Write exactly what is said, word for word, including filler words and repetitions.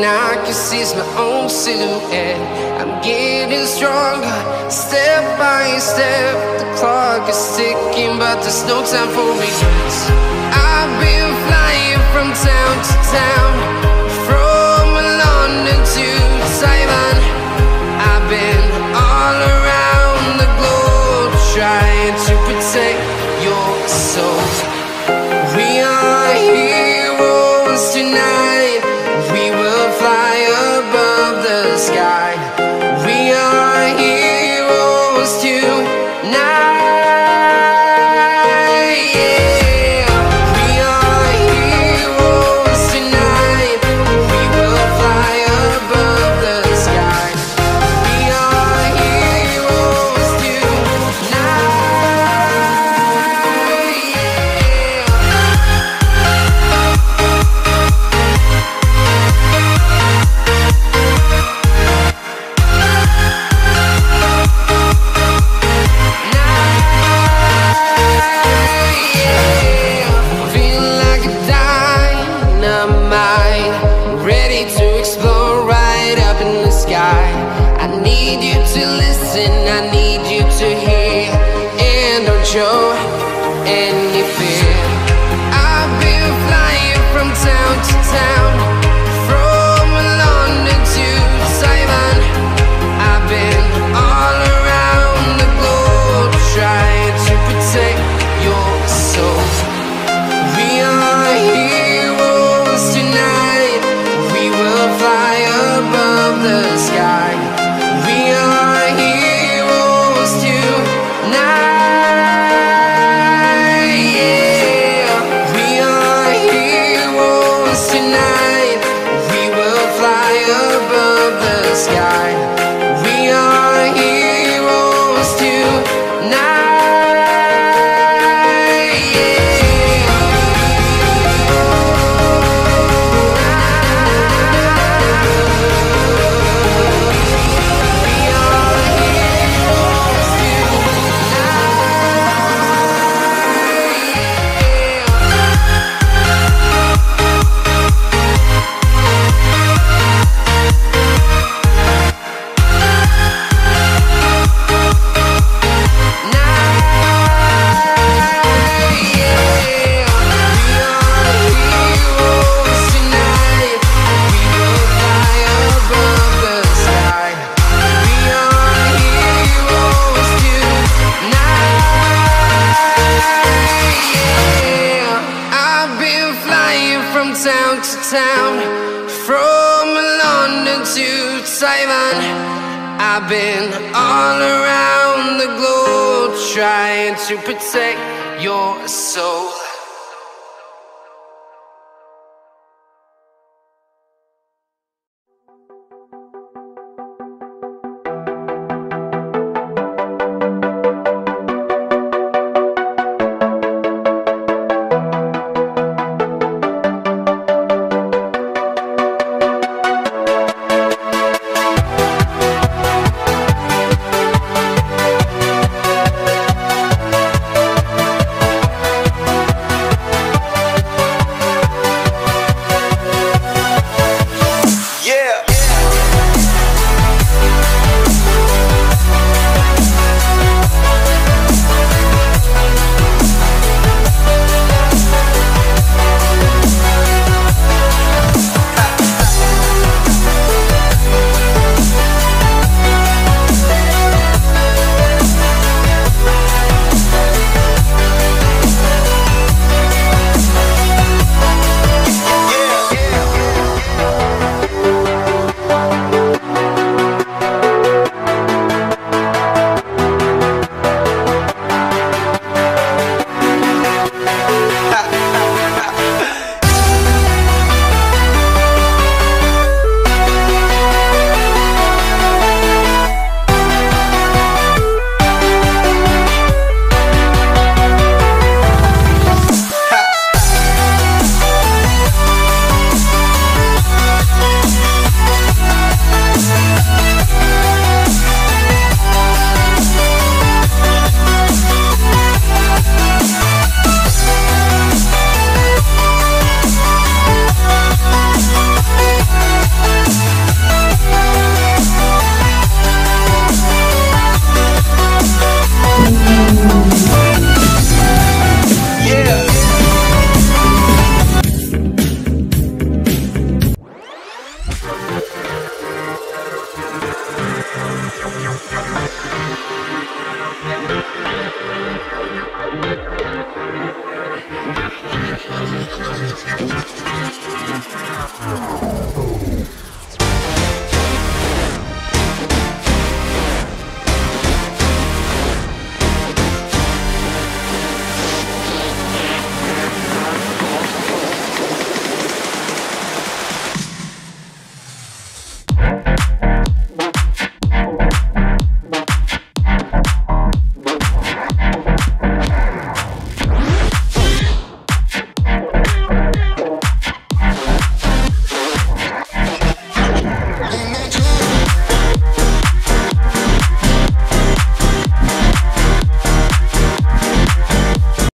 I can see my own silhouette. I'm getting stronger, step by step. The clock is ticking, but there's no time for regrets. I've been flying from town to town, from London to Taiwan. I've been all around the globe, trying to protect your soul. We are heroes tonight. We will fly above the sky. We are heroes tonight. Yeah. We are heroes tonight. We will fly above the sky. We are heroes tonight. I need you to listen, I need you to hear, and don't show any fear. I've been flying from town to town, from London to Taiwan. I've been all around the globe, trying to protect your soul. We are heroes tonight. We will fly above the sky. We are heroes tonight. Yeah. We are heroes tonight. We will fly above the sky. We are heroes tonight. Town to town, from London to Taiwan. I've been all around the globe, trying to protect your soul. We'll be right back.